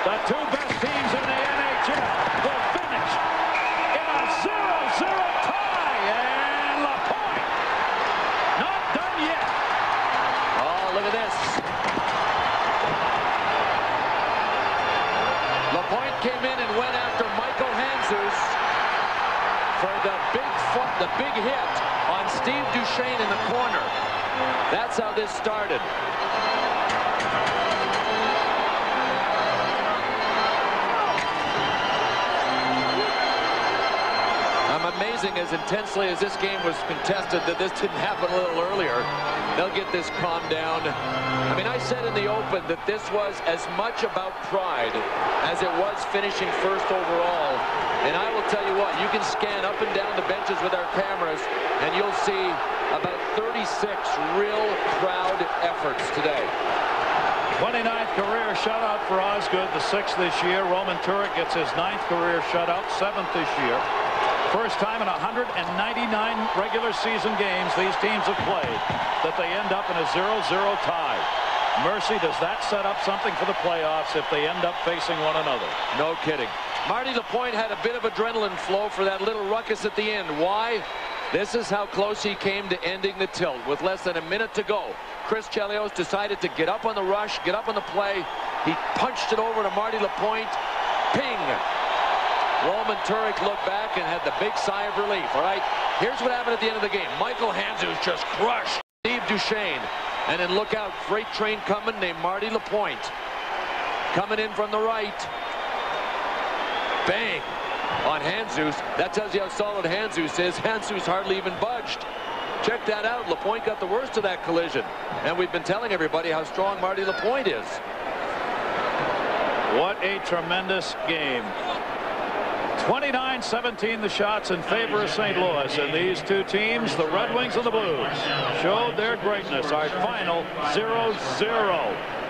The two best teams in the NHL will finish in a 0-0 tie. And LaPointe not done yet. Oh, look at this. LaPointe came in and went after Michael Handzus for the big hit on Steve Duchesne in the corner. That's how this started. I'm amazing as intensely as this game was contested that this didn't happen a little earlier. They'll get this calmed down. I mean, I said in the open that this was as much about pride as it was finishing first overall. And I will tell you what, you can scan up and down the benches with our cameras and you'll see about 36 real proud efforts today. 29th career shutout for Osgood, the 6th this year. Roman Turek gets his 9th career shutout, 7th this year. First time in 199 regular season games these teams have played that they end up in a 0-0 tie. Mercy, does that set up something for the playoffs if they end up facing one another? No kidding. Marty LaPointe had a bit of adrenaline flow for that little ruckus at the end. Why? This is how close he came to ending the tilt with less than a minute to go. Chris Chelios decided to get up on the rush, get up on the play. He punched it over to Marty LaPointe. Ping! Roman Turek looked back and had the big sigh of relief. All right, here's what happened at the end of the game. Michael Handzus just crushed Steve Duchesne. And then look out, freight train coming named Marty LaPointe. Coming in from the right. Bang! On Handzus. That tells you how solid Handzus is. Handzus hardly even budged. Check that out. LaPointe got the worst of that collision. And we've been telling everybody how strong Marty LaPointe is. What a tremendous game. 29-17 the shots in favor of St. Louis. And these two teams, the Red Wings and the Blues, showed their greatness. Our final 0-0.